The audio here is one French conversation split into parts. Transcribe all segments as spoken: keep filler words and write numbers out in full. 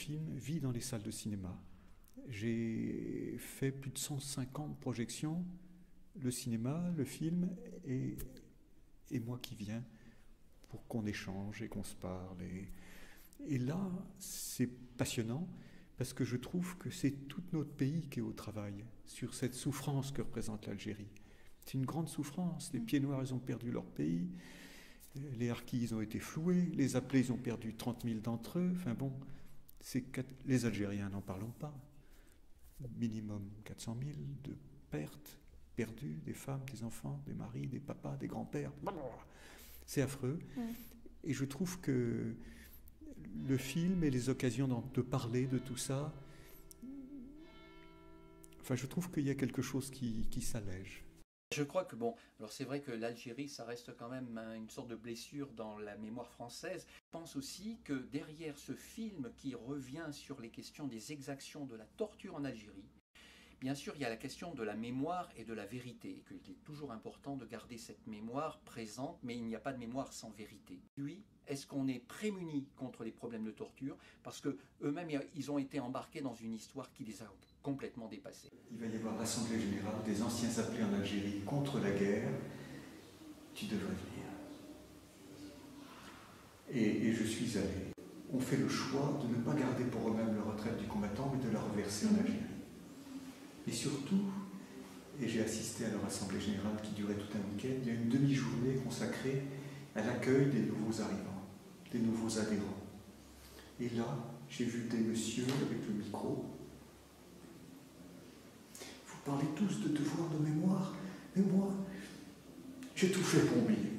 film vit dans les salles de cinéma. J'ai fait plus de cent cinquante projections, le cinéma, le film, et, et moi qui viens pour qu'on échange et qu'on se parle. Et, et là, c'est passionnant parce que je trouve que c'est tout notre pays qui est au travail sur cette souffrance que représente l'Algérie. C'est une grande souffrance. Les pieds noirs, ils ont perdu leur pays. Les harkis, ils ont été floués. Les appelés, ils ont perdu trente mille d'entre eux. Enfin bon, c'est quatre... les Algériens, n'en parlons pas. Minimum quatre cent mille de pertes perdues, des femmes, des enfants, des maris, des papas, des grands-pères. C'est affreux. Mm. Et je trouve que le film et les occasions de parler de tout ça, enfin, je trouve qu'il y a quelque chose qui, qui s'allège. Je crois que, bon, alors c'est vrai que l'Algérie, ça reste quand même une sorte de blessure dans la mémoire française. Je pense aussi que derrière ce film qui revient sur les questions des exactions de la torture en Algérie, bien sûr, il y a la question de la mémoire et de la vérité, et qu'il est toujours important de garder cette mémoire présente, mais il n'y a pas de mémoire sans vérité. Lui, est-ce qu'on est prémunis contre les problèmes de torture? Parce qu'eux-mêmes, ils ont été embarqués dans une histoire qui les a complètement dépassés. Il va y avoir l'Assemblée générale des anciens appelés en Algérie contre la guerre. Tu devrais venir. Et, et je suis allé. On fait le choix de ne pas garder pour eux-mêmes la retraite du combattant, mais de la reverser en Algérie. Et surtout, et j'ai assisté à leur assemblée générale qui durait tout un week-end, il y a une demi-journée consacrée à l'accueil des nouveaux arrivants, des nouveaux adhérents. Et là, j'ai vu des messieurs avec le micro. Vous parlez tous de devoir de mémoire, mais moi, j'ai tout fait pour oublier.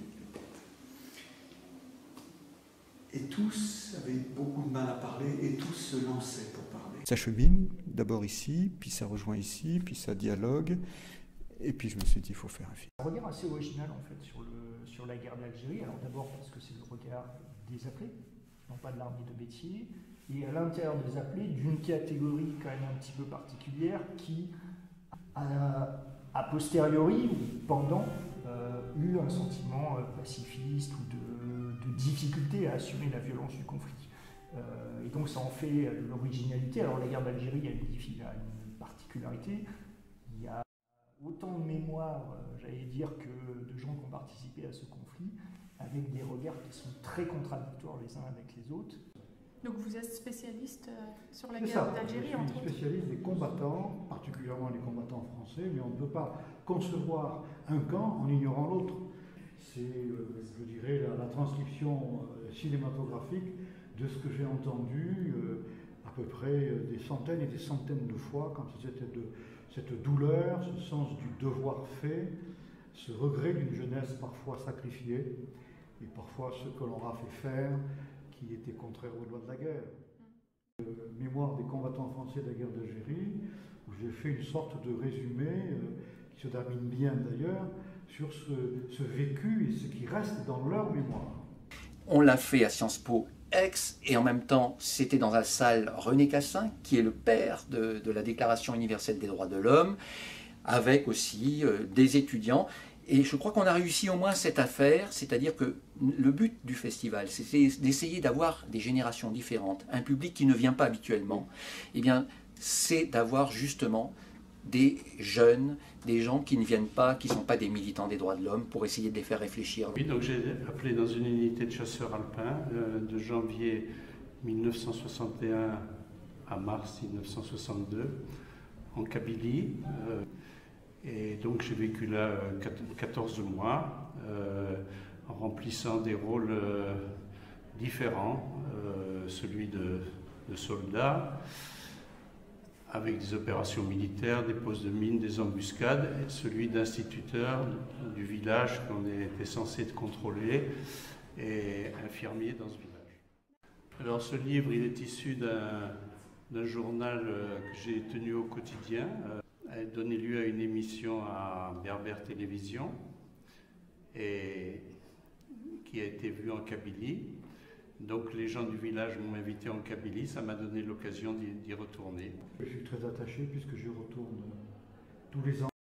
Et tous avaient beaucoup de mal à parler et tous se lançaient pour parler. Ça chemine, d'abord ici, puis ça rejoint ici, puis ça dialogue, et puis je me suis dit, il faut faire un film. Un regard assez original en fait sur, le, sur la guerre d'Algérie, alors d'abord parce que c'est le regard des appelés, non pas de l'armée de Béthier, et à l'intérieur des appelés d'une catégorie quand même un petit peu particulière qui, a, a posteriori ou pendant, euh, eu un sentiment euh, pacifiste ou de, de difficulté à assumer la violence du conflit. Euh, et donc ça en fait l'originalité. Alors la guerre d'Algérie a une, a une particularité, il y a autant de mémoire, euh, j'allais dire, que de gens qui ont participé à ce conflit, avec des regards qui sont très contradictoires les uns avec les autres. Donc vous êtes spécialiste euh, sur la guerre d'Algérie, entre autres? Je suis spécialiste des combattants, particulièrement les combattants français, mais on ne peut pas concevoir un camp en ignorant l'autre. C'est, euh, je dirais, la, la transcription euh, cinématographique de ce que j'ai entendu euh, à peu près euh, des centaines et des centaines de fois, quand c'était de cette douleur, ce sens du devoir fait, ce regret d'une jeunesse parfois sacrifiée, et parfois ce que l'on a fait faire, qui était contraire aux lois de la guerre. Euh, mémoire des combattants français de la guerre d'Algérie, où j'ai fait une sorte de résumé, euh, qui se termine bien d'ailleurs, sur ce, ce vécu et ce qui reste dans leur mémoire. On l'a fait à Sciences Po Aix, et en même temps, c'était dans la salle René Cassin, qui est le père de, de la Déclaration universelle des droits de l'homme, avec aussi euh, des étudiants. Et je crois qu'on a réussi au moins cette affaire, c'est-à-dire que le but du festival, c'est d'essayer d'avoir des générations différentes, un public qui ne vient pas habituellement. Eh bien, c'est d'avoir justement des jeunes, des gens qui ne viennent pas, qui ne sont pas des militants des droits de l'homme, pour essayer de les faire réfléchir. Oui, donc j'ai appelé dans une unité de chasseurs alpins euh, de janvier mille neuf cent soixante et un à mars mille neuf cent soixante-deux en Kabylie. Euh, et donc j'ai vécu là euh, quatorze mois euh, en remplissant des rôles euh, différents, euh, celui de, de soldat, avec des opérations militaires, des postes de mines, des embuscades, et celui d'instituteur du village qu'on était censé contrôler, et infirmier dans ce village. Alors ce livre, il est issu d'un journal que j'ai tenu au quotidien, a donné lieu à une émission à Berbère Télévision, et qui a été vue en Kabylie. Donc les gens du village m'ont invité en Kabylie, ça m'a donné l'occasion d'y retourner. Je suis très attaché puisque je retourne tous les ans.